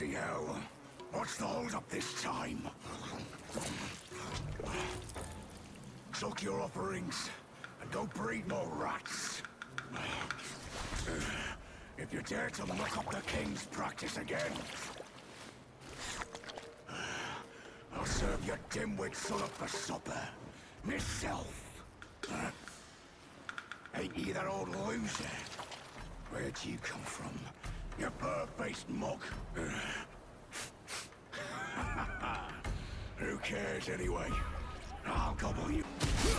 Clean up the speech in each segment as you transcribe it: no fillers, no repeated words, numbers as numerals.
Bloody hell. What's the hold up this time? Suck your offerings and go breed more rats. If you dare to muck up the king's practice again, I'll serve your dimwit son up for supper. Myself. Ain't you that old loser? Where'd you come from, you bird-faced mug? Who cares anyway? I'll gobble you.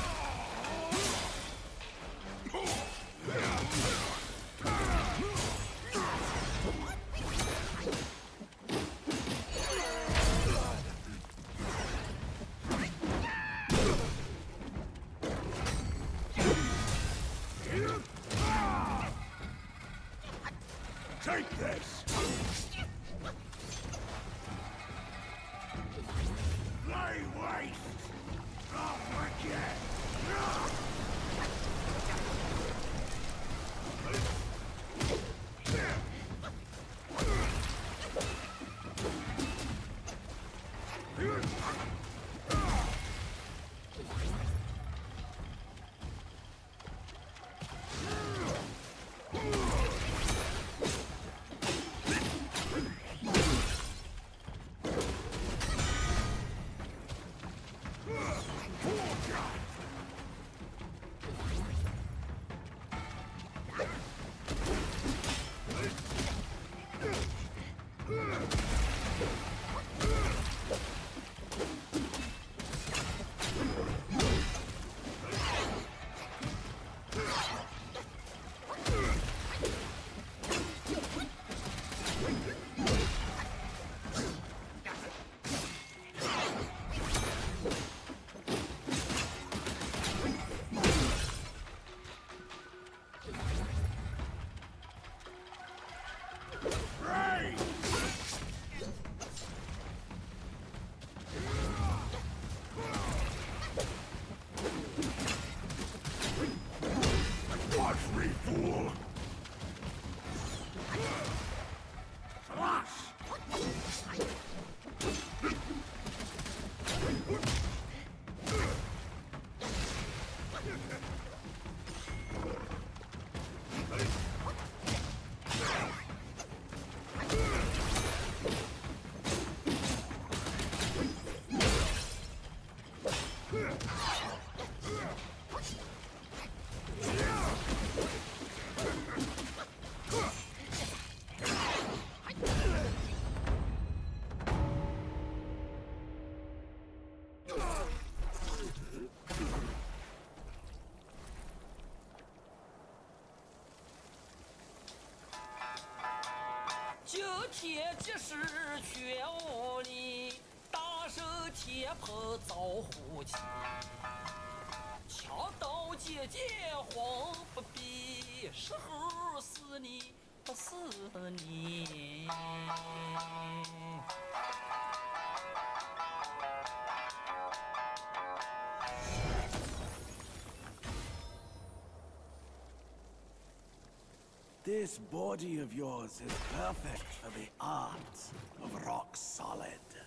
Take this! Lay waste! I'll wreck you! 九天即时全无力，大圣天蓬遭虎欺。枪刀剑剑慌不必，时候死你不死你。 This body of yours is perfect for the art of rock solid.